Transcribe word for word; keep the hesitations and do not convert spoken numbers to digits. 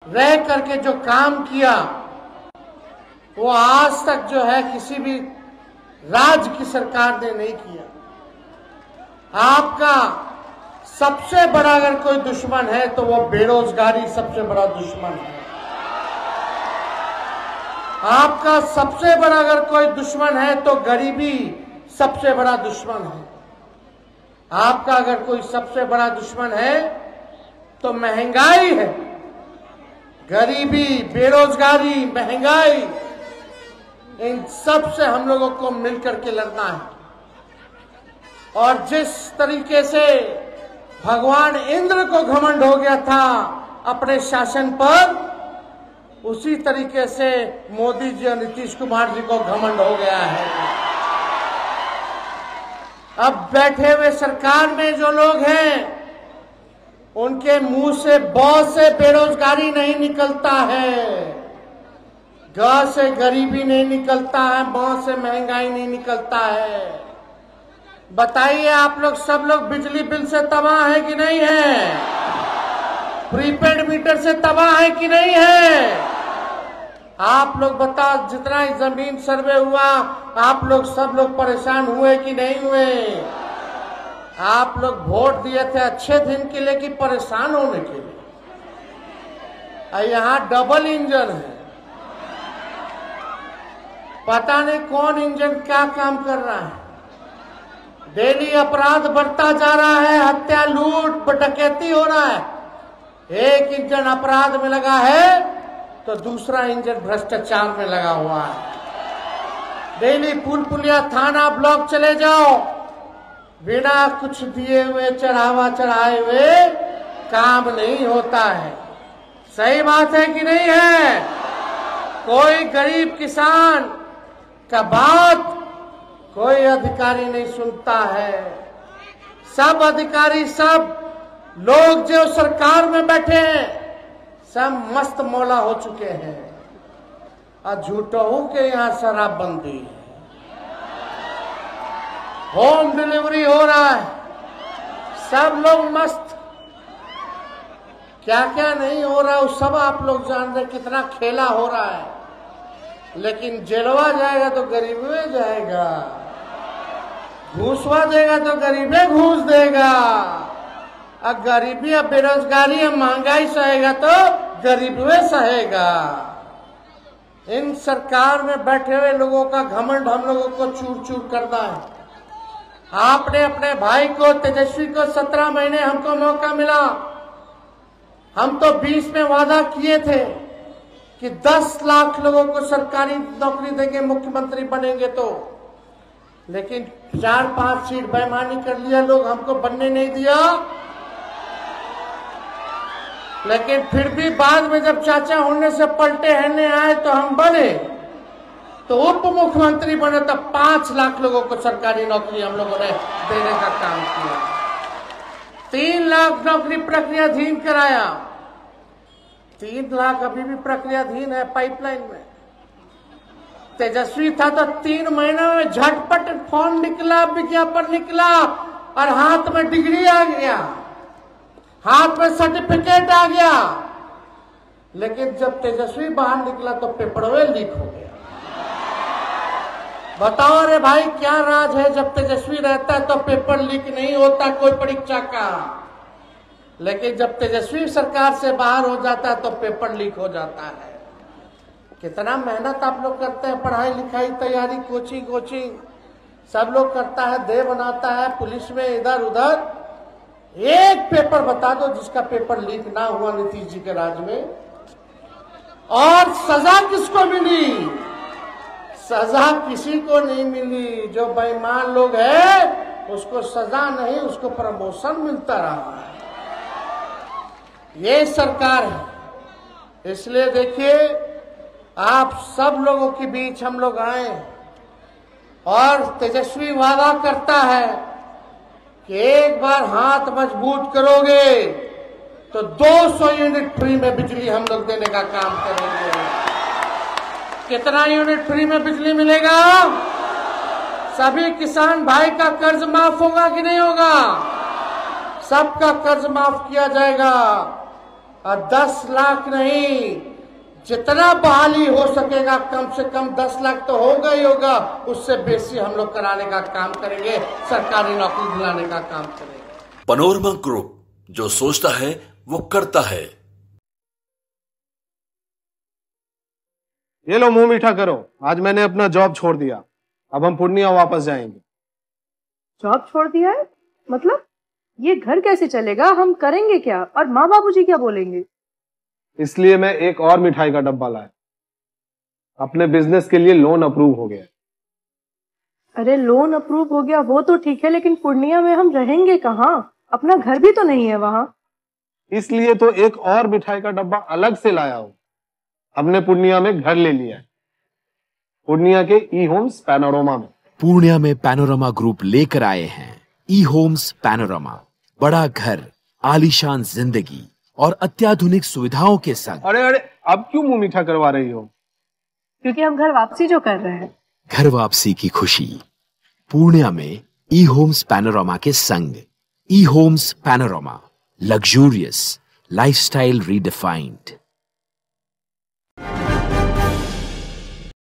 रह करके जो काम किया वो आज तक जो है किसी भी राज्य की सरकार ने नहीं किया। आपका सबसे बड़ा अगर कोई दुश्मन है तो वो बेरोजगारी सबसे बड़ा दुश्मन है। आपका सबसे बड़ा अगर कोई दुश्मन है तो गरीबी सबसे बड़ा दुश्मन है। आपका अगर कोई सबसे बड़ा दुश्मन है तो महंगाई है। गरीबी, बेरोजगारी, महंगाई, इन सब से हम लोगों को मिलकर के लड़ना है। और जिस तरीके से भगवान इंद्र को घमंड हो गया था अपने शासन पर, उसी तरीके से मोदी जी और नीतीश कुमार जी को घमंड हो गया है। अब बैठे हुए सरकार में जो लोग हैं उनके मुंह से ब से बेरोजगारी नहीं निकलता है, ग से गरीबी नहीं निकलता है, ब से महंगाई नहीं निकलता है। बताइए आप लोग, सब लोग बिजली बिल से तबाह है कि नहीं है? प्रीपेड मीटर से तबाह है कि नहीं है? आप लोग बताओ, जितना ही जमीन सर्वे हुआ आप लोग सब लोग परेशान हुए कि नहीं हुए? आप लोग वोट दिए थे अच्छे दिन के लिए कि परेशान होने के लिए? यहाँ डबल इंजन है, पता नहीं कौन इंजन क्या काम कर रहा है। डेली अपराध बढ़ता जा रहा है, हत्या, लूट, डकैती हो रहा है। एक इंजन अपराध में लगा है तो दूसरा इंजन भ्रष्टाचार में लगा हुआ है। डेली पुल पुलिया, थाना, ब्लॉक चले जाओ, बिना कुछ दिए हुए, चढ़ावा चढ़ाए हुए काम नहीं होता है। सही बात है कि नहीं है? कोई गरीब किसान का बात कोई अधिकारी नहीं सुनता है। सब अधिकारी, सब लोग जो सरकार में बैठे हैं सब मस्त मौला हो चुके हैं और झूठों के यहाँ शराबबंदी है, होम डिलीवरी हो रहा है, सब लोग मस्त। क्या क्या नहीं हो रहा है वो सब आप लोग जान रहे, कितना खेला हो रहा है। लेकिन जेलवा जाएगा तो गरीब में जाएगा, घूसवा देगा तो गरीबे घूस देगा, और गरीबी और बेरोजगारी और महंगाई सहेगा तो गरीब में सहेगा। इन सरकार में बैठे हुए लोगों का घमंड हम लोगों को चूर चूर करना है। आपने अपने भाई को, तेजस्वी को सत्रह महीने हमको मौका मिला, हम तो बीस में वादा किए थे कि दस लाख लोगों को सरकारी नौकरी देंगे मुख्यमंत्री बनेंगे तो, लेकिन चार पांच सीट बेईमानी कर लिया लोग, हमको बनने नहीं दिया। लेकिन फिर भी बाद में जब चाचा होने से पलटे हलने आए तो हम बने, तो उप मुख्यमंत्री बने, तब पांच लाख लोगों को सरकारी नौकरी हम लोगों ने देने का काम किया। तीन लाख नौकरी प्रक्रियाधीन कराया, तीन लाख अभी भी प्रक्रियाधीन है पाइपलाइन में। तेजस्वी था तो तीन महीनों में झटपट फॉर्म निकला, विज्ञापन निकला और हाथ में डिग्री आ गया, हाथ में सर्टिफिकेट आ गया। लेकिन जब तेजस्वी बाहर निकला तो पेपरवे लीक हो गया। बताओ अरे भाई क्या राज है? जब तेजस्वी रहता है तो पेपर लीक नहीं होता कोई परीक्षा का, लेकिन जब तेजस्वी सरकार से बाहर हो जाता है तो पेपर लीक हो जाता है। कितना मेहनत आप लोग करते हैं, पढ़ाई लिखाई, तैयारी, कोचिंग कोचिंग सब लोग करता है, दे बनाता है, पुलिस में इधर उधर। एक पेपर बता दो जिसका पेपर लीक ना हुआ नीतीश जी के राज में। और सजा किसको मिली? सजा किसी को नहीं मिली। जो बेईमान लोग हैं उसको सजा नहीं, उसको प्रमोशन मिलता रहा है। ये सरकार है। इसलिए देखिए, आप सब लोगों के बीच हम लोग आए और तेजस्वी वादा करता है कि एक बार हाथ मजबूत करोगे तो दो सौ यूनिट फ्री में बिजली हम लोग देने का काम करेंगे। कितना यूनिट फ्री में बिजली मिलेगा? सभी किसान भाई का कर्ज माफ होगा कि नहीं होगा? सबका कर्ज माफ किया जाएगा। और दस लाख नहीं, जितना बहाली हो सकेगा कम से कम दस लाख तो होगा ही होगा, उससे बेसी हम लोग कराने का काम करेंगे, सरकारी नौकरी दिलाने का काम करेंगे। पैनोरमा ग्रुप, जो सोचता है वो करता है। ये लो मुंह मीठा करो, आज मैंने अपना जॉब छोड़ दिया, अब हम पूर्णिया वापस जाएंगे। जॉब छोड़ दिया है? मतलब ये घर कैसे चलेगा, हम करेंगे क्या, और माँ बाबूजी क्या बोलेंगे? इसलिए मैं एक और मिठाई का डब्बा लाया, अपने बिजनेस के लिए लोन अप्रूव हो गया। अरे लोन अप्रूव हो गया वो तो ठीक है, लेकिन पूर्णिया में हम रहेंगे कहाँ? अपना घर भी तो नहीं है वहां। इसलिए तो एक और मिठाई का डब्बा अलग से लाया हूं। हमने पूर्णिया में घर ले लिया है, पूर्णिया के ई होम्स पैनोरमा में। पूर्णिया में पैनोरमा ग्रुप लेकर आए हैं ई होम्स पैनोरमा, बड़ा घर, आलीशान जिंदगी और अत्याधुनिक सुविधाओं के संग। अरे अरे अब क्यों मुंह मीठा करवा रही हो? क्योंकि हम घर वापसी जो कर रहे हैं। घर वापसी की खुशी पूर्णिया में ई होम्स पैनोरमा के संग। ई Homes Panorama, luxurious lifestyle redefined.